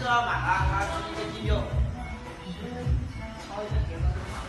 要满了，他直接就抄一个别的。